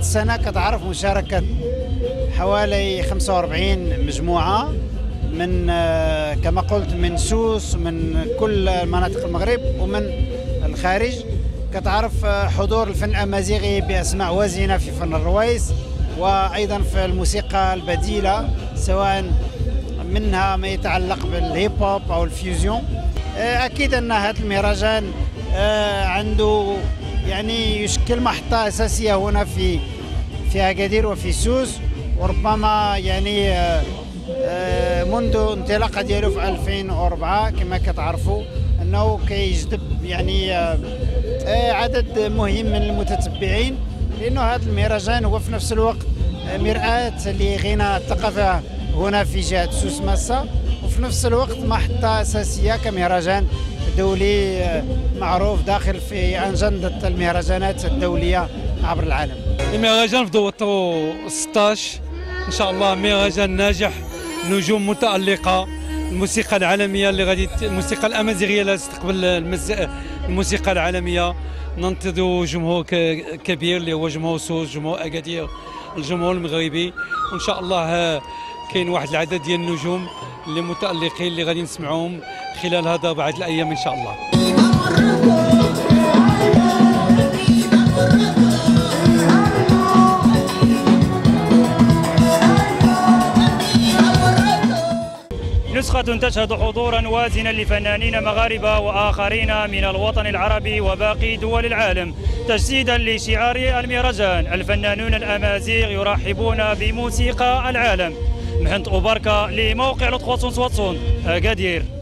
السنة كتعرف مشاركة حوالي 45 مجموعة من كما قلت من سوس ومن كل مناطق المغرب ومن الخارج. كتعرف حضور الفن الأمازيغي بأسماء وازنة في فن الرويس وأيضا في الموسيقى البديلة، سواء منها ما يتعلق بالهيب هوب أو الفيوزيون. أكيد أن هذا المهرجان عنده يعني يشكل محطة أساسية هنا في أكادير وفي سوس، وربما يعني منذ انطلاقه ديالو في 2004 كما كتعرفوا انه كيجذب يعني عدد مهم من المتتبعين، لانه هذا المهرجان هو في نفس الوقت مرآة لغنى الثقافه هنا في جهه سوس ماسا، وفي نفس الوقت محطه اساسيه كمهرجان دولي معروف داخل في أجندة المهرجانات الدولية عبر العالم. المهرجان في دورته 16 إن شاء الله مهرجان ناجح، نجوم متألقة، الموسيقى العالمية اللي غادي الموسيقى الأمازيغية اللي تستقبل الموسيقى العالمية. ننتظر جمهور كبير اللي هو جمهور سوس، جمهور أكادير، الجمهور المغربي، وإن شاء الله كاين واحد العدد ديال النجوم اللي متألقين اللي غادي نسمعوهم خلال هذا بعد الأيام إن شاء الله. نسخة تشهد حضورا وازنا لفنانين مغاربة وآخرين من الوطن العربي وباقي دول العالم، تجسيدا لشعار المهرجان. الفنانون الأمازيغ يرحبون بموسيقى العالم. محنت أوبركة لموقع لطخوصون سواتسون أكادير.